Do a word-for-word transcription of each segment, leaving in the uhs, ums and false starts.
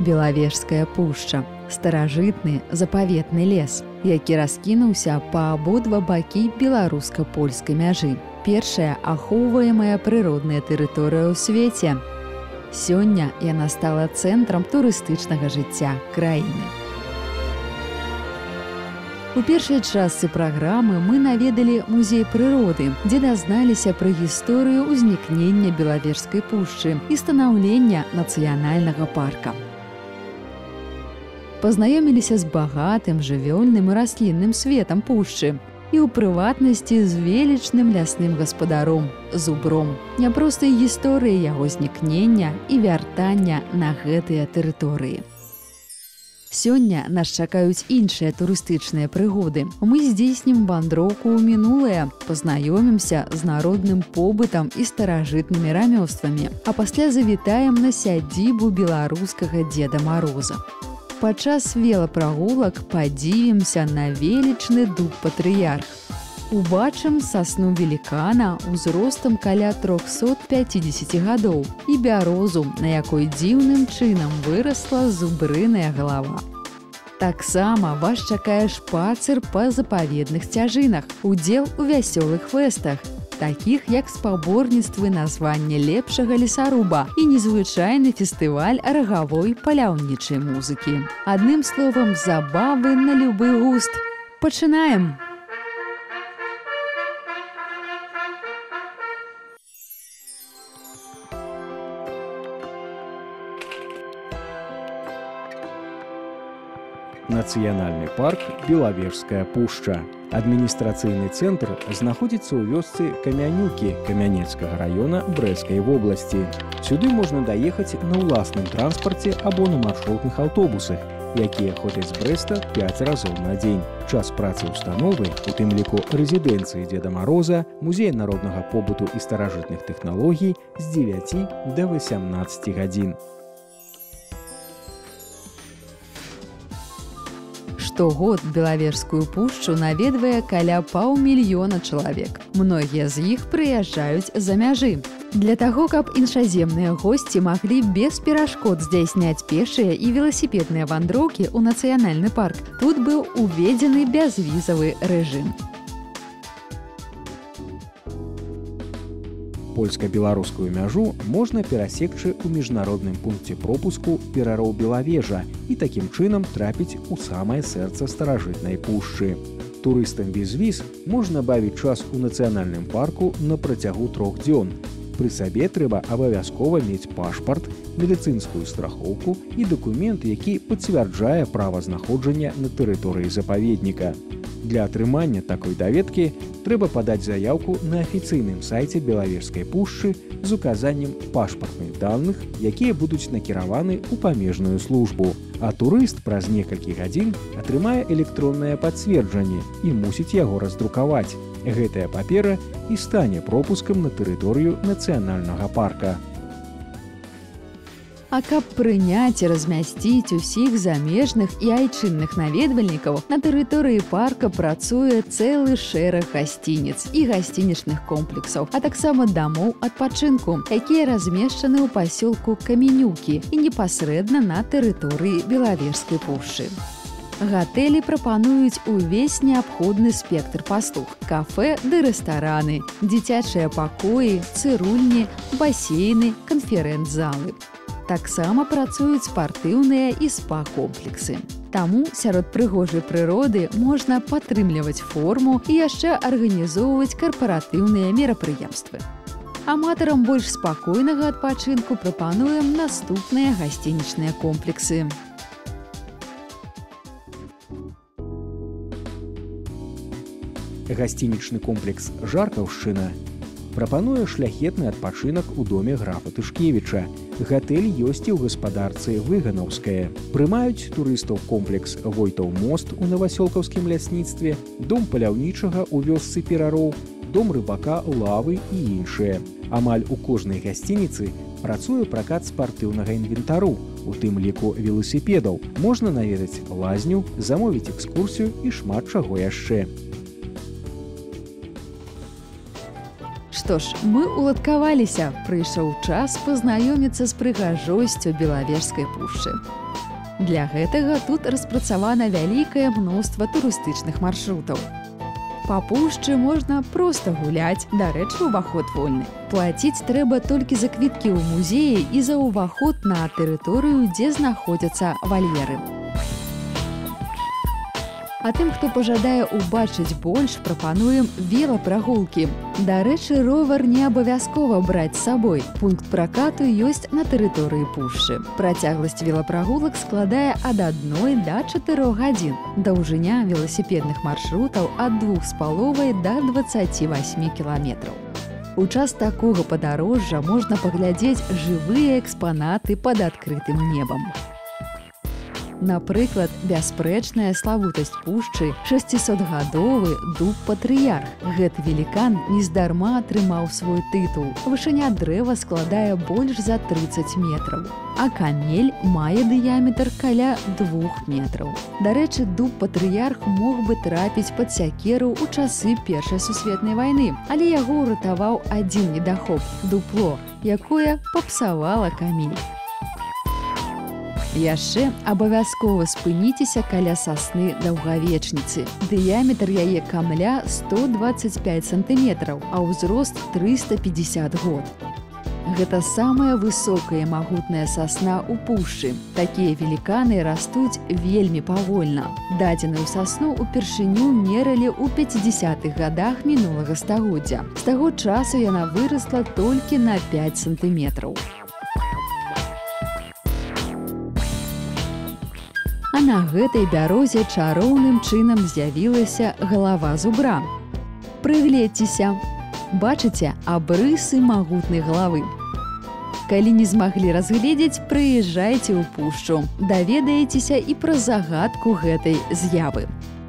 Белавежская пушча – старажытны запаветны лес, які раскінуўся па абодва бакі беларуска-польскай мяжы. Першая ахоўваемая прыродная тэрыторыя ў свеце. Сёння яна стала цэнтрам турыстычнага жыцця краіны. У першай частцы праграмы мы наведалі музей прыроды, дзе дазналіся пра гісторыю ўзнікнення Белавежскай пушчы і станаўлення нацыянальнага парка. Пазнаёміліся з багатым жывёльным і раслінным светам пушчы і ў прыватнасці з велічным лясным гаспадаром зубром, няпростай гісторыі яго знікнення і вяртання на гэтыя тэрыторыі. Сёння нас чакаюць іншыя турыстычныя прыгоды. Мы здзейснім вандроўку ў мінулае, пазнаёмімся з народным побытам і старажытнымі рамёствамі, а пасля завітаем на сядзібу беларускага Дзеда Мароза. Падчас велапрагулак падзівімся на велічны дуб-патрыярх. Убачым сасну велікана ўзростам каля трохсот пяцідзесяці гадоў і бярозу, на якой дзіўным чынам вырасла зубрыная галава. Таксама вас чакае шпацыр па запаведных сцяжынах, удзел у вясёлых фэстах, такіх як спаборніцтвы на званне лепшага лесаруба і незвычайны фестываль рагавой паляўнічай музыкі. Адным словам, забавы на любы густ. Пачынаем! Нацыянальны парк Белавежская пушча. Адміністрацыйны цэнтр знаходзіцца ў вёсцы Камянюкі Камянецкага раёна Брэсцкай вобласці. Сюды можна даехаць на ўласным транспарце або на маршрутных аўтобусах, якія ходзяць з Брэста пяць разоў на дзень. Час працы ўстановы, у тым ліку рэзідэнцыі Дзеда Мароза, музея народнага побыту і старажытных тэхналогій з дзевяці да васямнаццаці гадзін. Штогод Белавежскую пушчу наведвае каля паўмільёна чалавек. Многія з іх прыязджаюць за мяжы. Для таго, каб іншаземныя госці маглі без перашкод здзяйсняць пешыя і веласіпедныя вандроўкі ў нацыянальны парк, тут быў уведзены бязвізавы рэжым. Польска-беларускую мяжу можна перасекчы ў міжнародным пункце пропуску Перароў Белавежа і такім чынам трапіць у самае сэрца старажытнай пушчы. Турыстам без віз можна бавіць час у нацыянальным парку на працягу трох дзён. Пры сабе трэба абавязкова мець пашпарт, медыцынскую страхоўку і дакумент, які пацвярджае правазнаходжання на тэрыторыі запаведніка. Для атрымання такой даведкі трэба падаць заяўку на афіцыйным сайце Белавежскай пушчы з указаннем пашпартных даных, якія будуць накіраваны ў памежную службу. А турыст праз некалькі гадзін атрымае электроннае пацверджанне і мусіць яго раздрукаваць. Гэтая папера і стане пропускам на тэрыторыю нацыянальнага парка. А каб прыняць і размясціць усіх замежных і айчынных наведвальнікаў, на тэрыторыі парка працуе цэлы шэраг гасцініц і гасцінічных комплексаў, а таксама дамоў адпачынку, якія размешчаны ў пасёлку Камянюкі і непасрэдна на тэрыторыі Белавежскай пушчы. Гатэлі прапануюць увесь неабходны спектр паслуг: кафэ ды рэстараны, дзіцячыя пакоі, цырульні, басейны, канферэнц-залы. Таксама працуюць спартыўныя і спа-комплексы. Таму сярод прыгожай прыроды можна падтрымліваць форму і яшчэ арганізоўваць карпаратыўныя мерапрыемствы. Аматарам больш спакойнага адпачынку прапануем наступныя гасцінічныя комплексы. Гасцінічны комплекс «Жаркаўшчына» прапануе шляхетны адпачынак у доме графа Тышкевіча. Гатэль ёсць і ў гаспадарцы Выганаўская. Прымаюць турыстаў комплекс «Войтаў мост» у Навасёлкаўскім лясніцтве, дом паляўнічага ў вёсцы Перароў, дом рыбака «Лавы» і іншыя. Амаль у кожнай гасцініцы працуе пракат спартыўнага інвентару, у тым ліку веласіпедаў. Можна наведаць лазню, замовіць экскурсію і шмат чаго яшчэ. Што ж, мы уладкаваліся. Прыйшоў час пазнаёміцца з прыгажосцю Белавежскай пушчы. Для гэтага тут распрацавана вялікае мноства турыстычных маршрутаў. Па пушчы можна проста гуляць, дарэчы, уваход вольны. Плаціць трэба толькі за квіткі ў музеі і за ўваход на тэрыторыю, дзе знаходзяцца вальеры. А тым, хто пажадае ўбачыць больш, прапануем велапрагулкі. Дарэчы, ровар не абавязкова браць з сабой. Пункт пракату ёсць на тэрыторыі пушчы. Працягласць велапрагулак складае ад адной да чатырох гадзін. Даўжыня веласіпедных маршрутаў ад двух з паловай да дваццаці васьмі кіламетраў. У час такога падарожжа можна паглядзець жывыя экспанаты пад адкрытым небам. Напрыклад, бясспрэчная славутасць пушчы шасцісотгадовы дуб-патрыярх. Гэты велікан нездарма атрымаў свой тытул. Вышыня дрэва складае больш за трыццаць метраў, а камель мае дыяметр каля двух метраў. Дарэчы, дуб-патрыярх мог бы трапіць пад сякеру ў часы Першай сусветнай вайны, але яго ўратаваў адзін недахоп – дупло, якое папсавала камель. Яшчэ абавязкова спыніцеся каля сасны даўгавечніцы. Дыяметр яе камля сто дваццаць пяць сантыметраў, а ўзрост трыста пятьдесят год. Гэта самая высокая і магутная сасна ў пушчы. Такія веліканы растуць вельмі павольна. Дадзеную сасну упершыню мералі ў пяцідзясятых гадах мінулага стагоддзя. З таго часу яна вырасла толькі на пяць сантыметраў. А на гэтай бярозе чароўным чынам з'явілася галава зубра. Прыгледзьцеся. Бачыце абрысы магутнай галавы. Калі не змаглі разгледзець, прыязджайце ў пушчу. Даведаецеся і пра загадку гэтай з'явы.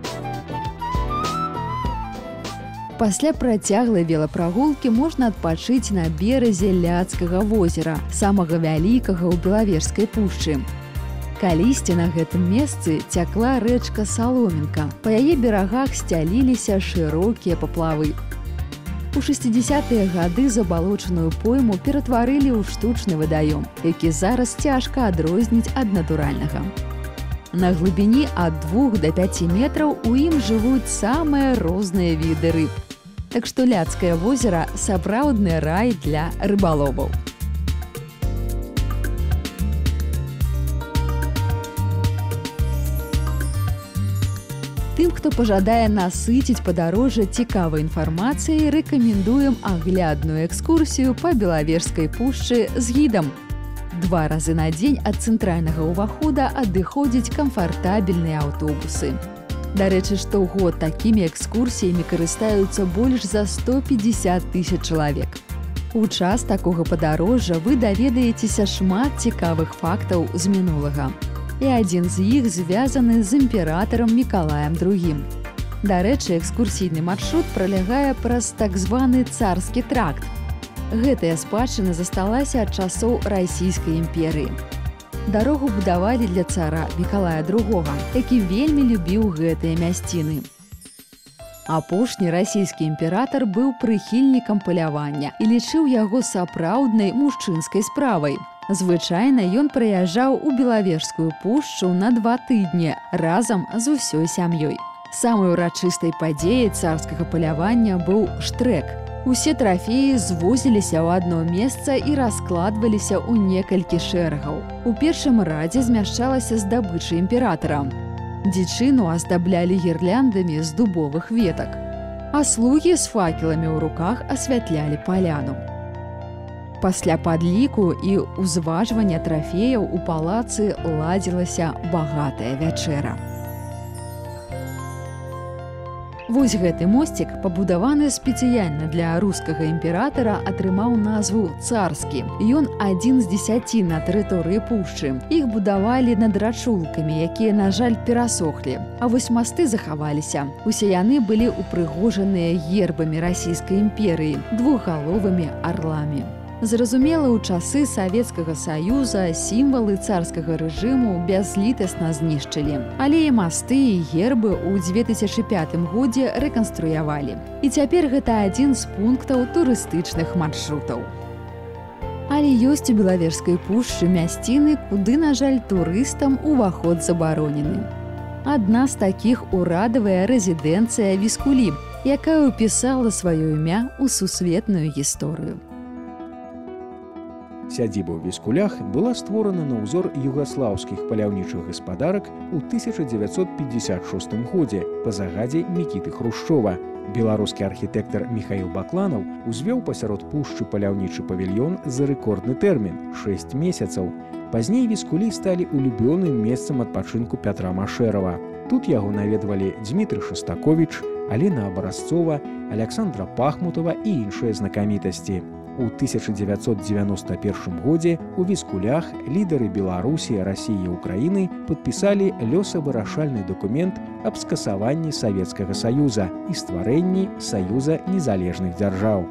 Пасля працяглай велапрагулкі можна адпачыць на беразе Ляцкага возера, самага вялікага ў Белавежскай пушчы. Калісьці на гэтым месцы цякла рэчка Саломінка. Па яе берагах сцяліліся шырокія паплавы. У шэсцідзясятыя гады забалочаную пойму ператварылі ў штучны вадаём, які зараз цяжка адрозніць ад натуральнага. На глыбіні ад двух да пяці метраў у ім жывуць самыя розныя віды рыб. Так што Ляцкае возера – сапраўдны рай для рыбаловаў. Тым, хто пажадае насыціць падарожжа цікавай інфармацыяй, рэкамендуем аглядную экскурсію па Белавежскай пушчы з гідам. Два разы на дзень ад цэнтральнага ўвахода адыходзяць камфартабельныя аўтобусы. Дарэчы, штогод такімі экскурсіямі карыстаюцца больш за сто пятьдесят тысяч чалавек. У час такога падарожжа вы даведаецеся шмат цікавых фактаў з мінулага. І адзін з іх звязаны з імператарам Мікалаем другім. Дарэчы, экскурсійны маршрут пралягае праз так званы царскі тракт. Гэтая спадчына засталася ад часоў Расійскай імперыі. Дарогу будавалі для цара Мікалая другога, які вельмі любіў гэтыя мясціны. Апошні расійскі імператар быў прыхільнікам палявання і лічыў яго сапраўднай мужчынскай справай. Звычайна ён прыязджаў у Белавежскую пушчу на два тыдні разам з усёй сям'ёй. Самай урачыстай падзеяй царскага палявання быў штрэк. Усе трафеі звозіліся ў адно месца і раскладваліся ў некалькі шэрагаў. У першым радзе змяшчалася здабыча імператара. Дзічыну аздаблялі гірляндамі з дубовых ветак, а слугі з факеламі ў руках асвятлялі паляну. Пасля падліку і ўзважвання трафеяў у палацы ладзілася багатая вячэра. Вось гэты мосцік, пабудаваны спецыяльна для рускага імператара, атрымаў назву «Царскі». Ён адзін з дзесяці на тэрыторыі пушчы. Іх будавалі над рачулкамі, якія, на жаль, перасохлі. А вось масты захаваліся. Усе яны былі упрыгожаныя гербамі Расійскай імперыі, двухгаловымі арламі. Зразумела, у часы Савецкага Саюза сімвалы царскага рэжыму бязлітасна знішчылі. Але і масты і гербы ў дзве тысячы пятым годзе рэканструявалі. І цяпер гэта адзін з пунктаў турыстычных маршрутаў. Але ёсць у Белавежскай пушчы мясціны, куды, на жаль, турыстам уваход забаронены. Адна з такіх урадавая рэзідэнцыя Віскулі, якая ўпісала сваё імя ў сусветную гісторыю. Сядзіба ў Віскулях была створана на ўзор югаслаўскіх паляўнічых гаспадарак у тысяча дзевяцьсот пятьдесят шостым годзе па загадзе Мікіты Хрушчова. Беларускі архітэктар Міхаіл Бакланаў узвёў пасярод пушчы паляўнічы павільён за рэкордны тэрмін – шэсць месяцаў. Пазней Віскулі сталі улюбёным месцам адпачынку Пятра Машэрава. Тут яго наведвалі Дзмітрый Шастаковіч, Алена Абразцова, Аляксандра Пахмутова і іншыя знакамітасці. У тысяча дзевяцьсот дзевяноста першым годзе у Віскулях лідары Беларусі, Расіі і Украіны падпісалі лёсавырашальны дакумент аб скасаванні Савецкага Саюза і стварэнні Саюза незалежных дзяржаў.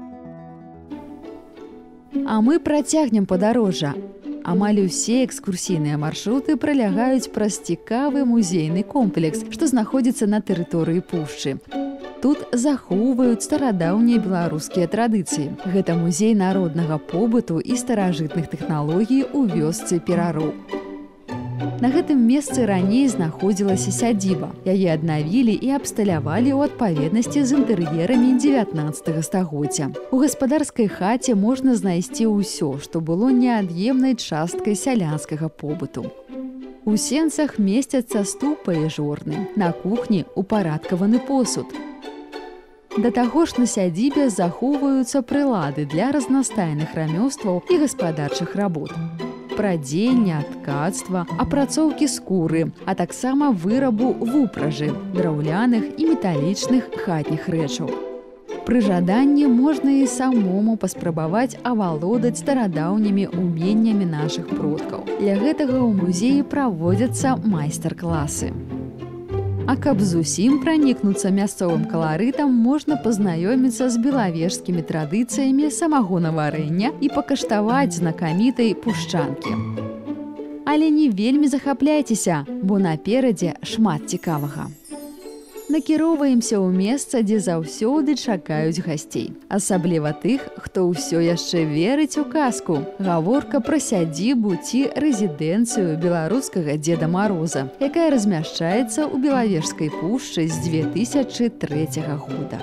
А мы працягнем падарожжа. Амаль усе экскурсійныя маршруты пралягаюць праз цікавы музейны комплекс, што знаходзіцца на тэрыторыі пушчы. Тут захоўваюць старадаўнія беларускія традыцыі. Гэта музей народнага побыту і старажытных тэхналогій у вёсцы Перароў. На гэтым месцы раней знаходзілася сядзіба. Яе аднавілі і абсталявалі ў адпаведнасці з інтэр'ерамі дзевятнаццатага стагоддзя. У гаспадарскай хаце можна знайсці ўсё, што было неад'емнай часткай сялянскага побыту. У сенцах месцяцца ступа і жорны. На кухні упарадкаваны посуд. Да таго ж на сядзібе захоўваюцца прылады для разнастайных рамёстваў і гаспадарчых работ. Прадзення, ткацтва, апрацоўкі скуры, а таксама вырабу вупражы, драўляных і металічных хатніх рэчаў. Пры жаданні можна і самому паспрабаваць авалодаць старадаўнімі уменнямі нашых продкаў. Для гэтага ў музеі праводзяцца майстар-класы. А каб зусім пранікнуцца мясцовым каларытам, можна пазнаёміцца з белавежскімі традыцыямі самагонаварэння і пакаштаваць знакамітай пушчанкі. Але не вельмі захапляйцеся, бо наперадзе шмат цікавага. Накіроўваемся ў месца, дзе заўсёды чакаюць гасцей. Асабліва тых, хто ўсё яшчэ верыць у казку. Гаворка пра сядзібу ці рэзідэнцыю беларускага Дзеда Мароза, якая размяшчаецца ў Белавежскай пушчы з дзве тысячы трэцяга года.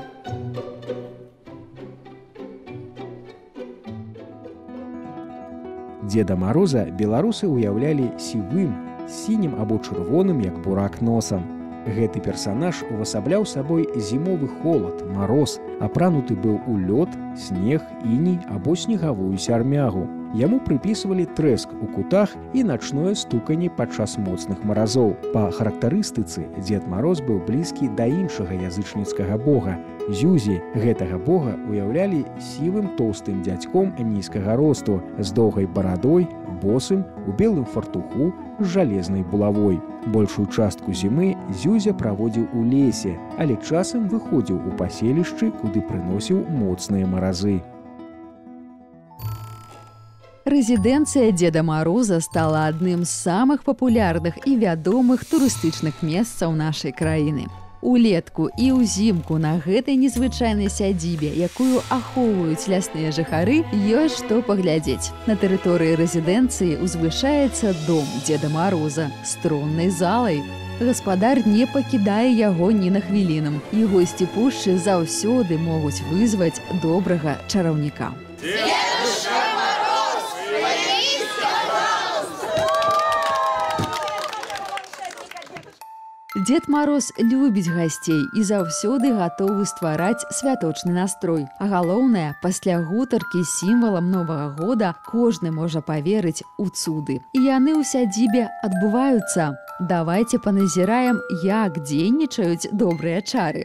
Дзеда Мароза беларусы ўяўлялі сівым, сінім або чырвоным, як бурак, носам. Гэты персанаж увасабляў сабой зімовы холад, мароз, апрануты быў у лёд, снег, іней або снегавую сярмягу. Яму прыпісвалі трэск у кутах і начное стуканне падчас моцных маразоў. Па характарыстыцы Дзед Мароз быў блізкі да іншага язычніцкага бога – Зюзі. Гэтага бога ўяўлялі сівым тоўстым дзядзьком нізкага росту, з доўгай барадой, босым, у белым фартуху, з жалезнай булавой. Большую частку зімы Зюзя праводзіў у лесе, але часам выходзіў у паселішчы, куды прыносіў моцныя маразы. Рэзідэнцыя Дзеда Мароза стала адным з самых папулярных і вядомых турыстычных месцаў нашай краіны. Улетку і ўзімку на гэтай незвычайнай сядзібе, якую ахоўваюць лясныя жыхары, ёсць што паглядзець. На тэрыторыі рэзідэнцыі узвышаецца дом Дзеда Мароза з троннай залай. Гаспадар не пакідае яго ні на хвіліну, і госці пушчы заўсёды могуць вызваць добрага чараўніка. Дзедушка Мароз, появіся, пожалуйста! Дзед Мароз любіць гасцей і заўсёды гатовы ствараць святочны настрой. А галоўнае, пасля гутаркі з сімвалам Новага года кожны можа паверыць у цуды. І яны ў сядзібе адбываюцца. Давайце паназіраем, як дзейнічаюць добрыя чары.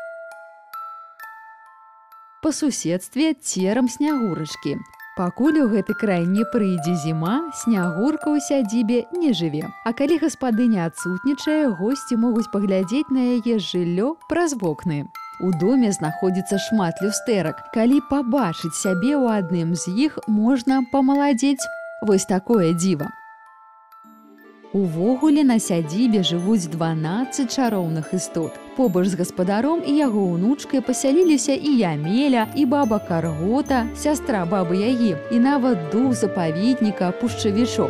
Па суседстве церам снягурачкі. Пакуль у гэты край не прыйдзе зіма, снягурка ў сядзібе не жыве. А калі гаспадыня адсутнічае, госці могуць паглядзець на яе жыллё праз вокны. У доме знаходзіцца шмат люстэрак. Калі пабачыць сябе ў адным з іх, можна памаладзець. Вось такое дзіва. Увогуле на сядзібе жывуць дванаццаць чароўных істот. Побач з гаспадаром і яго ўнучкай пасяліліся і Ямеля, і баба Каргота, сястра бабы Ягі, і нават дух запаведніка Пушчавічок.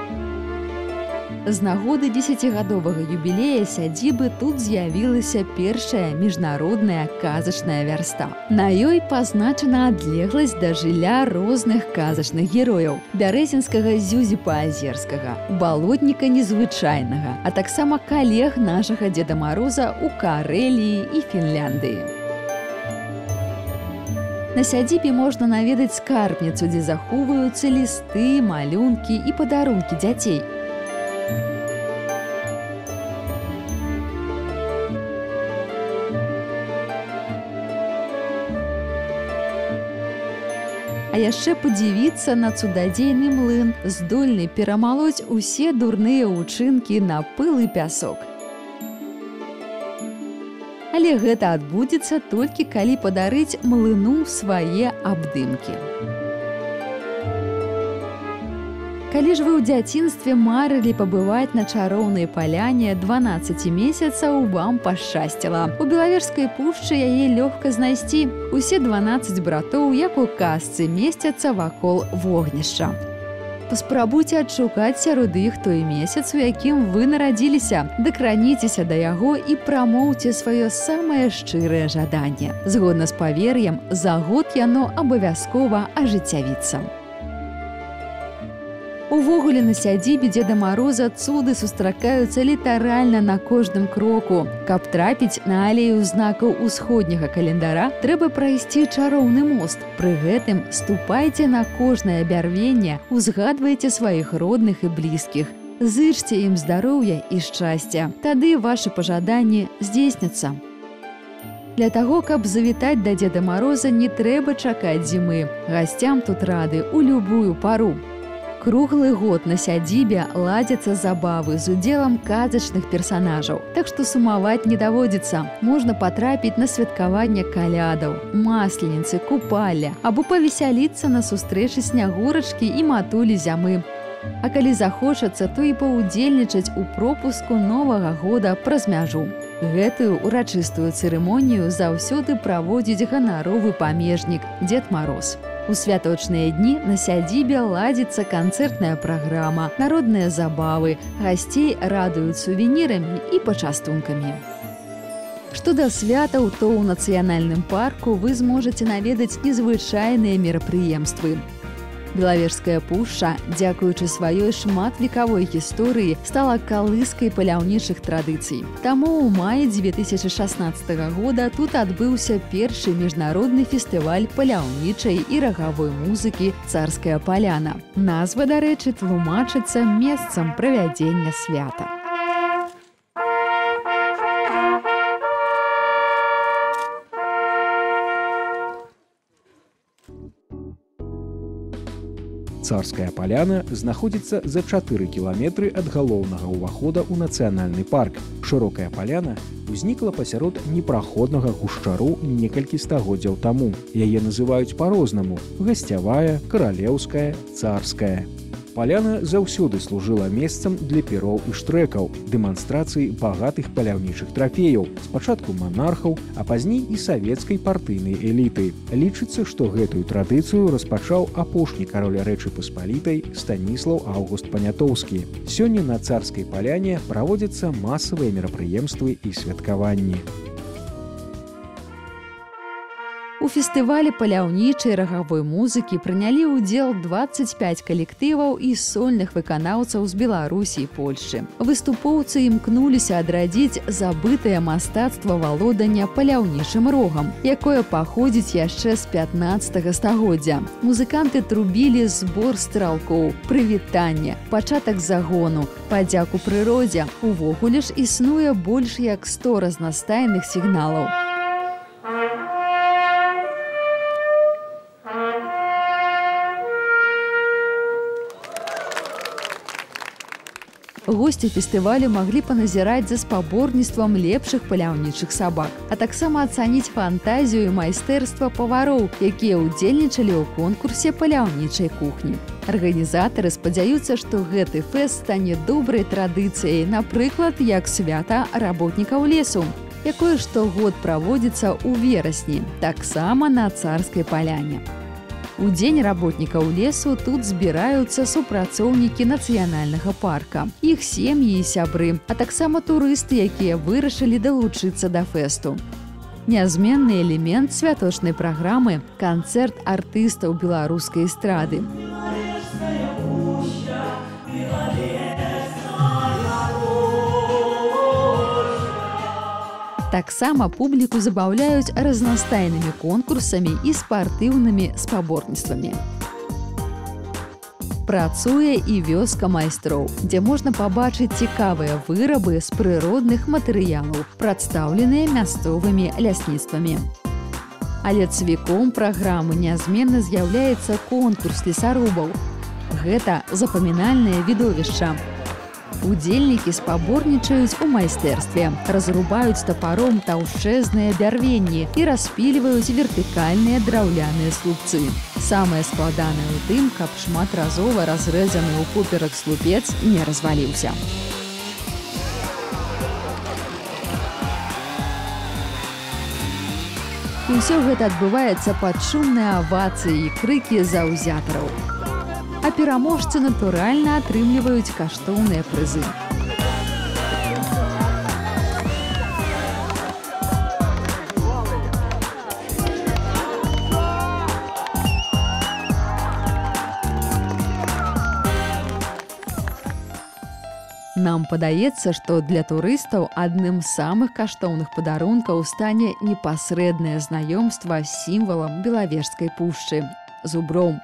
З нагоды дзесяцігадовага юбілея сядзібы тут з'явілася першая міжнародная казачная вярста. На ёй пазначана адлегласць да жылля розных казачных герояў: бярэзінскага Зюзіпа Азерскага, балотніка незвычайнага, а таксама калег нашага Дзеда Мароза ў Карэліі і Фінляндыі. На сядзібе можна наведаць скарбніцу, дзе захоўваюцца лісты, малюнкі і падарункі дзяцей. А яшчэ падзівіцца на цудадзейны млын, здольны перамалоць усе дурныя ўчынкі на пыл і пясок. Але гэта адбудзецца толькі калі падарыць млыну свае абдымкі. Калі ж вы ў дзяцінстве марылі пабываць на чароўнай паляне дванаццаці месяцаў, вам пашчасціла. У Белавежскай пушчы яе лёгка знайсці. Усе дванаццаць братоў, як у казцы, месцяцца вакол вогнішча. Паспрабуйце адшукаць сярод іх той месяц, у якім вы нарадзіліся. Дакраніцеся да яго і прамоўце сваё самае шчырае жаданне. Згодна з павер'ем, за год яно абавязкова ажыццявіцца. Увогуле на сядзібе Дзеда Мароза цуды сустракаюцца літаральна на кожным кроку. Каб трапіць на алею знакаў усходняга календара, трэба прайсці чароўны мост. Пры гэтым ступайце на кожнае бярвенне, узгадвайце сваіх родных і блізкіх. Зычце ім здароўя і шчасця. Тады вашы пажаданні здзейсняцца. Для таго, каб завітаць да Дзеда Мароза, не трэба чакаць зімы. Гасцям тут рады ў любую пару. Круглы год на сядзібе ладзяцца забавы з удзелам казачных персанажаў, так што сумаваць не даводзіцца. Можна патрапіць на святкаванне калядаў, масленіцы, купалля, або павесяліцца на сустрэчы снягурачкі і матулі зямы. А калі захочацца, то і паўдзельнічаць у пропуску Новага года праз мяжу. Гэтую урачыстую цырымонію заўсёды праводзіць ганаровы памежнік Дзед Мароз. У святочныя дні на сядзібе ладзіцца канцэртная праграма, народныя забавы, гасцей радуюць сувенірамі і пачастункамі. Што да святаў, то ў нацыянальным парку вы зможаце наведаць незвычайныя мерапрыемствы. Белавежская пушча, дзякуючы сваёй шматвекавой гісторыі, стала калыскай паляўнічых традыцый. Таму ў маі дзве тысячы шаснаццатага года тут адбыўся першы міжнародны фестываль паляўнічай і рагавой музыкі «Царская паляна». Назва, дарэчы, тлумачыцца месцам правядзення свята. Царская паляна знаходзіцца за чатыры кіламетры ад галоўнага ўвахода ў нацыянальны парк. Шырокая паляна ўзнікла пасярод непраходнага гушчару некалькі стагоддзяў таму. Яе называюць па-рознаму: гасцявая, каралеўская, царская. Паляна заўсёды служыла месцам для піроў і штрэкаў, дэманстрацыі багатых паляўнічых трафеяў, спачатку манархаў, а пазней і савецкай партыйнай эліты. Лічыцца, што гэтую традыцыю распачаў апошні кароль Рэчы Паспалітай Станіслаў Аўгуст Панятоўскі. Сёння на Царскай паляне праводзяцца масавыя мерапрыемствы і святкаванні. У фестывалі паляўнічай рагавой музыкі прынялі ўдзел дваццаць пяць калектываў і сольных выканаўцаў з Беларусі і Польшчы. Выступоўцы імкнуліся адрадзіць забытае мастацтва валодання паляўнічым рогам, якое паходзіць яшчэ з пятнаццатага стагоддзя. Музыканты трубілі збор стралкоў, прывітанне, пачатак загону, падзяку прыродзе. Увогуле ж існуе больш як сто разнастайных сігналаў. Госці фестывалю маглі паназіраць за спаборніцтвам лепшых паляўнічых сабак, а таксама ацаніць фантазію і майстэрства павароў, якія ўдзельнічалі ў конкурсе паляўнічай кухні. Арганізатары спадзяюцца, што гэты фэст стане добрай традыцыяй, напрыклад, як свята работнікаў лесу, якое штогод праводзіцца ў верасні, таксама на Царскай паляне. У дзень работнікаў лесу тут збіраюцца супрацоўнікі нацыянальнага парка, іх сем'і і сябры, а таксама турысты, якія вырашылі далучыцца да фэсту. Нязменны элемент святочнай праграмы – канцэрт артыстаў беларускай эстрады. Таксама публіку забаўляюць разнастайнымі конкурсамі і спартыўнымі спаборніцтвамі. Працуе і вёска майстроў, дзе можна пабачыць цікавыя вырабы з прыродных матэрыялаў, прадстаўленыя мясцовымі лясніцтвамі. Але цвіком праграмы нязменна з'яўляецца конкурс лесарубаў. Гэта запамінальнае відовішча. Удзельнікі спаборнічаюць у майстэрстве, разрубаюць тапаром таўшчэзныя бярвенні і распільваюць вертыкальныя драўляныя слупцы. Самае складанае ў тым, каб шматразова разрэзаны ўпоперак слупец не разваліўся. І ўсё гэта адбываецца пад шумныя авацыі і крыкі заўзятараў. А пераможцы, натуральна, атрымліваюць каштоўныя прызы. Нам падаецца, што для турыстаў адным з самых каштоўных падарункаў стане непасрэднае знаёмства з сімвалам Белавежскай пушчы – зубром.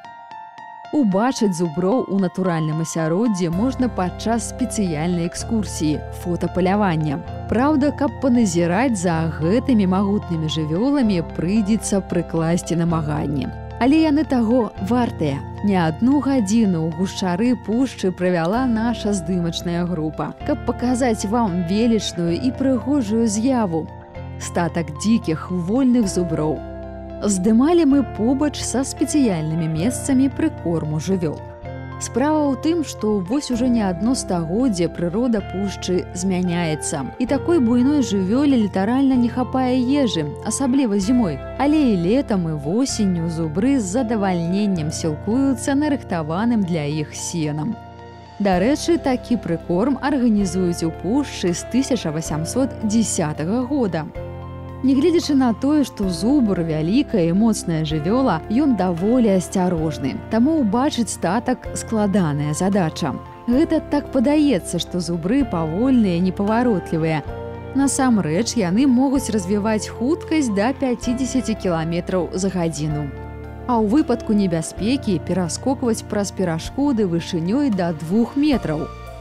Убачыць зуброў у натуральным асяроддзі можна падчас спецыяльнай экскурсіі – фотапалявання. Праўда, каб паназіраць за гэтымі магутнымі жывёламі, прыйдзецца прыкласці намаганні. Але яны таго вартыя. Не адну гадзіну ў гушчары пушчы правяла наша здымачная група, каб паказаць вам велічную і прыгожую з'яву – статак дзікіх вольных зуброў. Здымалі мы побач са спецыяльнымі месцамі прыкорму жывёл. Справа ў тым, што вось ужо не адно стагоддзе прырода пушчы змяняецца. І такой буйной жывёле літаральна не хапае ежы, асабліва зімой. Але і летам, і восенню зубры з задавальненнем сілкуюцца нарыхтаваным для іх сенам. Дарэчы, такі прыкорм арганізуюць у пушчы з тысяча васямсот дзесятага года. Нягледзячы на тое, што зубр вялікая і моцная жывёла, ён даволі асцярожны. Таму ўбачыць статак складаная задача. Гэта так падаецца, што зубры павольныя, непаваротлівыя. Насамрэч, яны могуць развіваць хуткасць да пяцідзесяці кіламетраў за гадзіну. А ў выпадку небяспекі пераскокваць праз перашкоды вышынёй да двух метраў.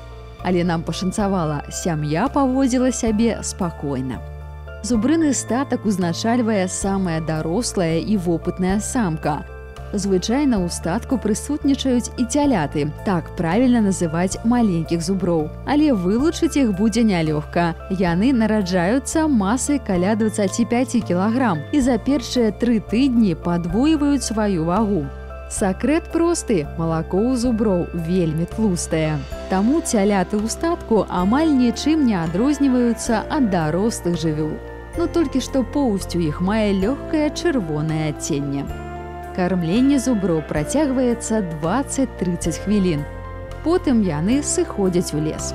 Але нам пашанцавала, сям'я паводзіла сябе спакойна. Зубрыны статак узначальвае самая дарослая і вопытная самка. Звычайна ў статку прысутнічаюць і цяляты, так правільна называць маленькіх зуброў. Але вылучыць іх будзе нялёгка. Яны нараджаюцца масай каля дваццаці пяці кілаграм і за першыя тры тыдні падвойваюць сваю вагу. Сакрэт просты – малако ў зуброў вельмі тлустае. Таму цяляты ў статку амаль нічым не адрозніваюцца ад дарослых жывёл. Но толькі што поўсць у іх мае лёгкае чырвонае адценне. Кармленне зуброў працягваецца дваццаць-трыццаць хвілін. Потым яны сыходзяць у лес.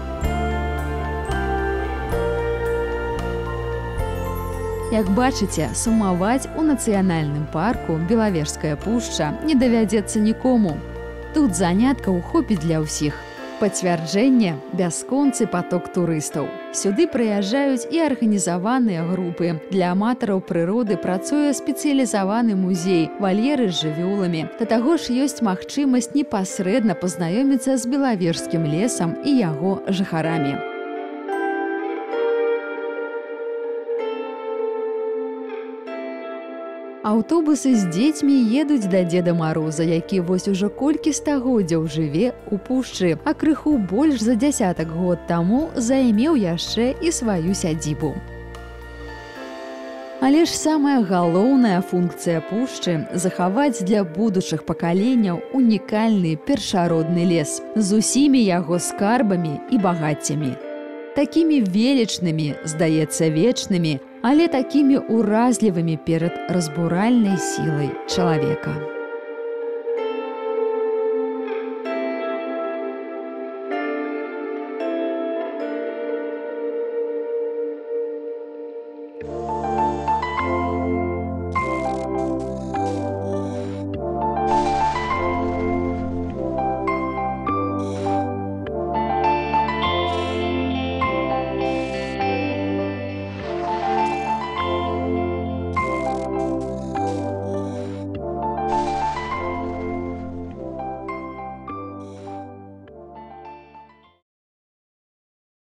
Як бачыце, сумаваць у нацыянальным парку Белавежская пушча не давядзецца нікому. Тут заняткаў хопіць для ўсіх. Пацвярджэнне – бясконцы поток турыстаў. Сюды прыязджаюць і арганізаваныя групы. Для аматараў прыроды працуе спецыялізаваны музей, вальеры з жывёламі. Да таго ж ёсць магчымасць непасрэдна пазнаёміцца з белавежскім лесам і яго жыхарамі. А Аўтобусы з дзецьмі едуць да Дзеда Мароза, які вось ужо колькі стагоддзяў жыве ў пушчы, а крыху больш за дзясятак год таму займеў яшчэ і сваю сядзібу. Але ж самая галоўная функцыя пушчы – захаваць для будучых пакаленняў унікальны першародны лес з усімі яго скарбамі і багаццямі. Такімі велічнымі, здаецца, вечнымі, але такімі ўразлівымі перад разбуральнай сілай чалавека.